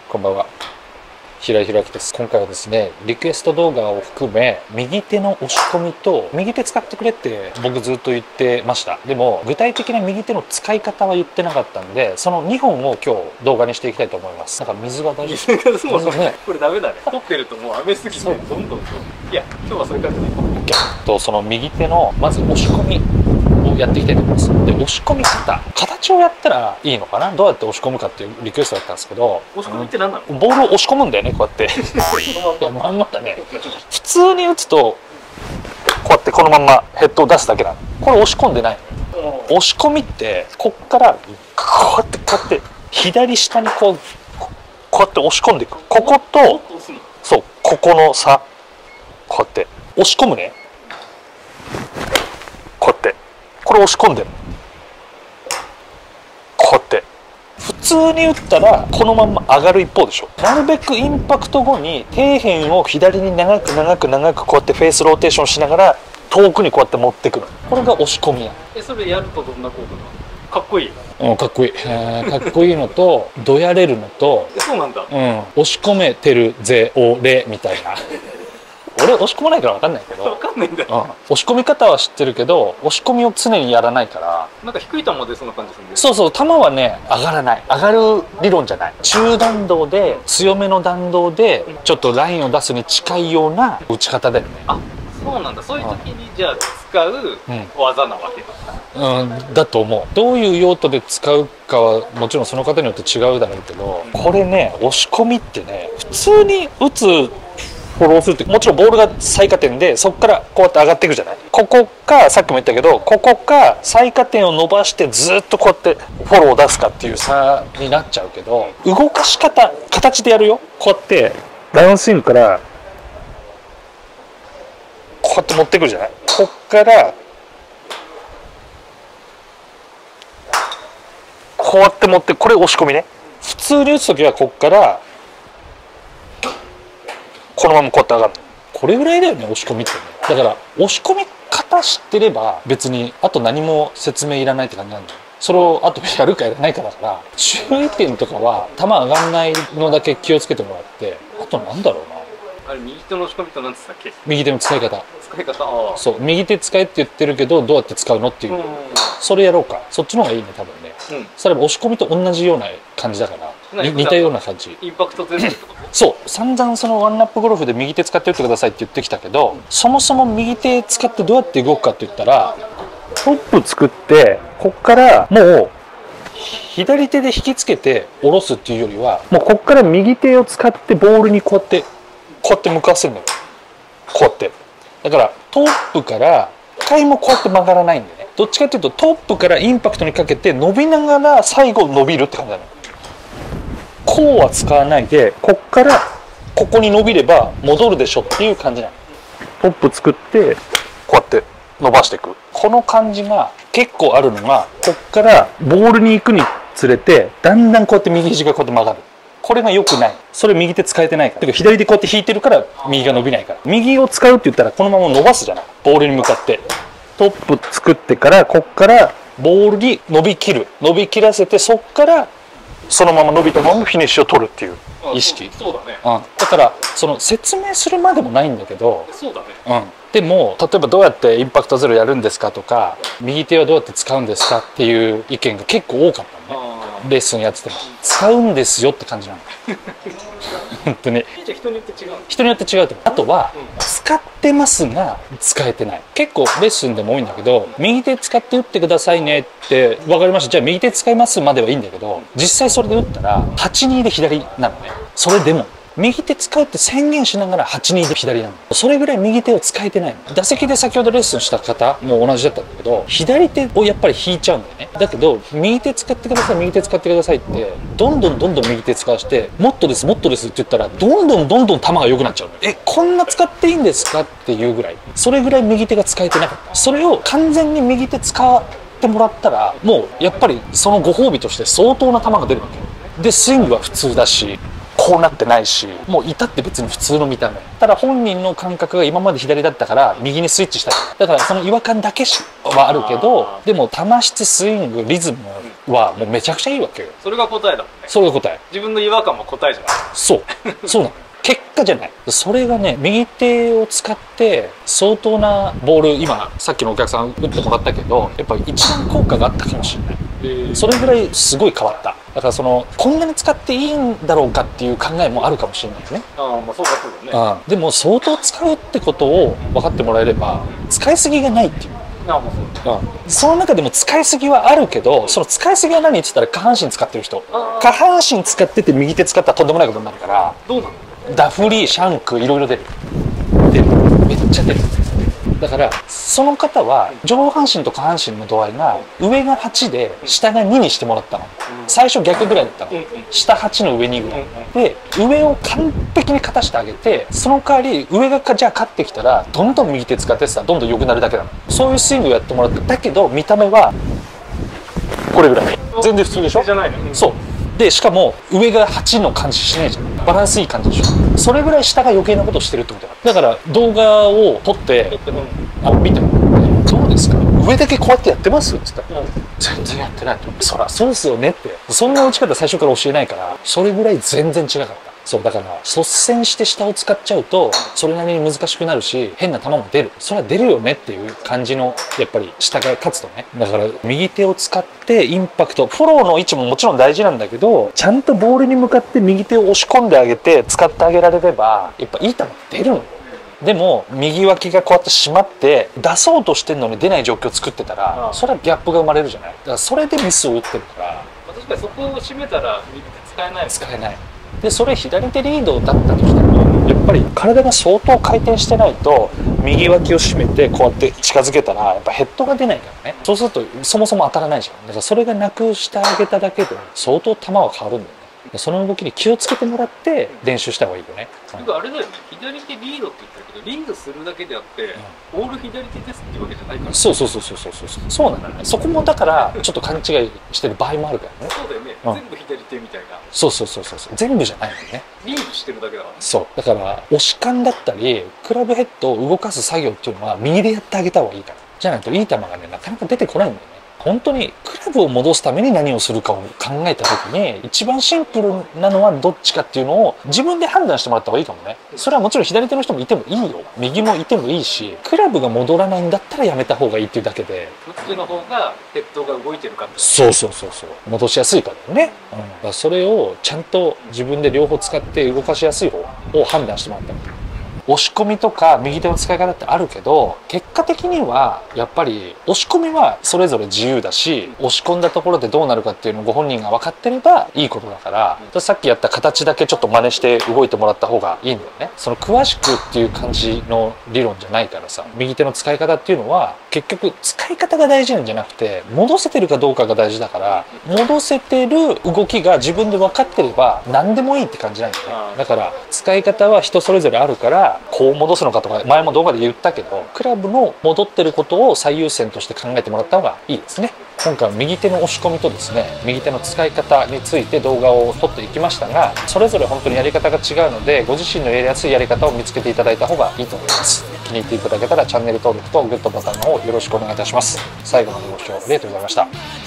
こんばんは。平井弘明です。今回はですね、リクエスト動画を含め右手の押し込みと右手使ってくれって僕ずっと言ってました。でも具体的な右手の使い方は言ってなかったんで、その2本を今日動画にしていきたいと思います。なんか水が大丈夫？ 水がそうそうね。これダメだね。取ってるともう雨すぎてどんどん。いや今日はそういう感じでいこう。 その右手のまず押し込みをやっていきたいと思います。で、押し込み方、形をやったらいいのかな、どうやって押し込むかっていうリクエストだったんですけど、 押し込みって何なの？ ボールを押し込むんだよね、こうやって。いや、まんまだね。普通に打つとこうやってこのままヘッドを出すだけなの。これ押し込んでないの。押し込みってこっからこうやって左下にこうやって押し込んでいく。こことそう、ここの差、こうやって押し込むね。こうやってこれ押し込んでる。こうやって普通に打ったらこのまま上がる一方でしょ。なるべくインパクト後に底辺を左に長くこうやってフェースローテーションしながら遠くにこうやって持ってくる。これが押し込みや。 それやるとどんな効果が？かっこいい。 かっこいい。かっこいいのとどやれるのと、 そうなんだ。 押し込めてるぜ俺みたいな。俺押し込まないから分かんないけど、 分かんないんだよ、 押し込み方は知ってるけど押し込みを常にやらないから、 なんか低い球でそんな感じするんで。 そう球はね上がらない。上がる理論じゃない。中弾道で強めの弾道でちょっとラインを出すに近いような打ち方だよね。 あ、そうなんだ。そういう時にじゃあ使う技なわけだ。 だと思う。どういう用途で使うかはもちろんその方によって違うだろうけど、これね押し込みってね、普通に打つフォローするって、もちろんボールが最下点でそこからこうやって上がっていくじゃない。ここか、さっきも言ったけどここか最下点を伸ばしてずっとこうやってフォローを出すかっていう差になっちゃうけど、動かし方、形でやるよ。こうやってダウンスイングからこうやって持ってくるじゃない。こっからこうやって持って、これ押し込みね。普通に打つ時はこっからこのままこうやって上がる。これぐらいだよね、押し込みってね。だから押し込み方知ってれば別にあと何も説明いらないって感じなんだよ。それをあとやるかやらないかだから、注意点とかは球上がんないのだけ気をつけてもらって、あとなんだろうな。 あれ右手の押し込みと何つったっけ？ 右手の使い方。 使い方。 そう、右手使えって言ってるけどどうやって使うのっていう、それやろうか。そっちの方がいいね、多分ね。それは押し込みと同じような感じだから、似たような感じ。 インパクト全然ってこと？ そう散々そのワンナップゴルフで右手使って打ってくださいって言ってきたけど、そもそも右手使ってどうやって動くかって言ったら、トップ作ってこっからもう左手で引きつけて下ろすっていうよりは、もうこっから右手を使ってボールにこうやって向かわせるのよ。こうやってだからトップから一回もこうやって曲がらないんでね。どっちかっていうとトップからインパクトにかけて伸びながら最後伸びるって感じなの。こうは使わないで、こっからここに伸びれば戻るでしょっていう感じなの。トップ作ってこうやって伸ばしていく。この感じが結構あるのが、こっからボールに行くにつれてだんだんこうやって右肘がこうやって曲がる。これが良くない。それ右手使えてないから。てか左でこうやって引いてるから右が伸びないから。右を使うって言ったらこのまま伸ばすじゃない。ボールに向かってトップ作ってからこっからボールに伸びきらせて、そっからそのまま伸びたままフィニッシュを取るっていう意識。 そうだね。 だからその説明するまでもないんだけど、 そうだね。 でも例えばどうやってインパクトゼロやるんですかとか、右手はどうやって使うんですかっていう意見が結構多かったのね。レッスンやってても使うんですよって感じなの。本当にじゃあ人によって違う。 人によって違うと思う。あとは、使ってますが使えてない。結構レッスンでも多いんだけど、右手使って打ってくださいねって分かりました、じゃあ右手使いますまではいいんだけど、実際それで打ったら8-2で左なのね。それでも右手使うって宣言しながら8-2で左なの。それぐらい右手を使えてないの。打席で先ほどレッスンした方も同じだったんだけど、左手をやっぱり引いちゃうんだよね。だけど右手使ってください右手使ってくださいってどんどん右手使わして、もっとですもっとですって言ったらどんどん球が良くなっちゃうの。こんな使っていいんですかっていうぐらい、それぐらい右手が使えてなかった。それを完全に右手使ってもらったら、もうやっぱりそのご褒美として相当な球が出るわけで、スイングは普通だしこうなってないし、もう至って別に普通の見た目。ただ本人の感覚が今まで左だったから右にスイッチした。だからその違和感だけはあるけど、でも球質、スイング、リズムはもうめちゃくちゃいいわけよ。 それが答えだもんね。 それが答え。 自分の違和感も答えじゃない。 そうなの。結果じゃない。それがね、右手を使って相当なボール、今さっきのお客さん打ってもらったけど、やっぱ一番効果があったかもしれない。それぐらいすごい変わった。だからこんなに使っていいんだろうかっていう考えもあるかもしれないよね。 ああ、まあそうだね。 でも相当使うってことを分かってもらえれば、使いすぎがないっていう。 ああ、もうそうだ。 その中でも使いすぎはあるけど、その使いすぎは何って言ったら下半身使ってる人。下半身使ってて右手使ったらとんでもないことになるから。 どうなの？ ダフリー、シャンク、いろいろ出る。めっちゃ出る。だからその方は上半身と下半身の度合いが上が8で下が2にしてもらったの。最初逆ぐらいだったの。下8の上2ぐらいで、上を完璧に勝たしてあげて、その代わり上がじゃあ勝ってきたらどんどん右手使ってさ、どんどん良くなるだけなの。そういうスイングをやってもらった。だけど見た目はこれぐらい、全然普通でしょ。 じゃないの。 そうで、しかも上が8の感じしないじゃん。バランスいい感じでしょ。それぐらい下が余計なことをしてるってことだ。だから動画を撮って見てもどうですか、上だけこうやってやってますって言ったら、全然やってないと。そらそうですよねって。そんな打ち方最初から教えないから、それぐらい全然違かった。そうだから率先して下を使っちゃうとそれなりに難しくなるし、変な球も出る。それは出るよねっていう感じの、やっぱり下が勝つとね。だから右手を使ってインパクト、フォローの位置ももちろん大事なんだけど、ちゃんとボールに向かって右手を押し込んであげて使ってあげられれば、やっぱいい球出るのよ。でも右脇がこうやって締まって出そうとしてんのに出ない状況を作ってたら、それはギャップが生まれるじゃない。だからそれでミスを打ってるから。 確かにそこを締めたら右手使えない。 使えない。でそれ左手リードだったとしても、やっぱり体が相当回転してないと、右脇を締めてこうやって近づけたらやっぱヘッドが出ないからね。そうするとそもそも当たらないじゃん。だからそれがなくしてあげただけで相当球は変わるんだよね。その動きに気をつけてもらって練習した方がいいよね。 あれだよね、左手リードって言ってるけど、リードするだけであって、ボール左手ですっていうわけじゃないから。 そうなのね。そこもだからちょっと勘違いしてる場合もあるからね。 そうだよね、全部左手みたいな。 そう全部じゃないのね。 リードしてるだけだから。 そうだから押し感だったりクラブヘッドを動かす作業っていうのは右でやってあげた方がいいから。じゃないといい球がね、なかなか出てこないんだよね。本当にクラブを戻すために何をするかを考えた時に一番シンプルなのはどっちかっていうのを自分で判断してもらった方がいいかもね。それはもちろん左手の人もいてもいいよ、右もいてもいいし、クラブが戻らないんだったらやめた方がいいっていうだけで、 どっちの方がヘッドが動いてるかって。 そう戻しやすいからね、だからそれをちゃんと自分で両方使って動かしやすい方を判断してもらったら。押し込みとか右手の使い方ってあるけど、結果的にはやっぱり押し込みはそれぞれ自由だし、押し込んだところでどうなるかっていうのをご本人が分かってればいいことだから、さっきやった形だけちょっと真似して動いてもらった方がいいんだよね。その詳しくっていう感じの理論じゃないからさ、右手の使い方っていうのは結局使い方が大事なんじゃなくて、戻せてるかどうかが大事だから、戻せてる動きが自分で分かってれば何でもいいって感じなんだよね。だから使い方は人それぞれあるから、こう戻すのかとか前も動画で言ったけど、クラブの戻ってることを最優先として考えてもらった方がいいですね。今回は右手の押し込みとですね、右手の使い方について動画を撮っていきましたが、それぞれ本当にやり方が違うので、ご自身のやりやすいやり方を見つけていただいた方がいいと思います。気に入っていただけたらチャンネル登録とグッドボタンの方よろしくお願いいたします。最後までご視聴ありがとうございました。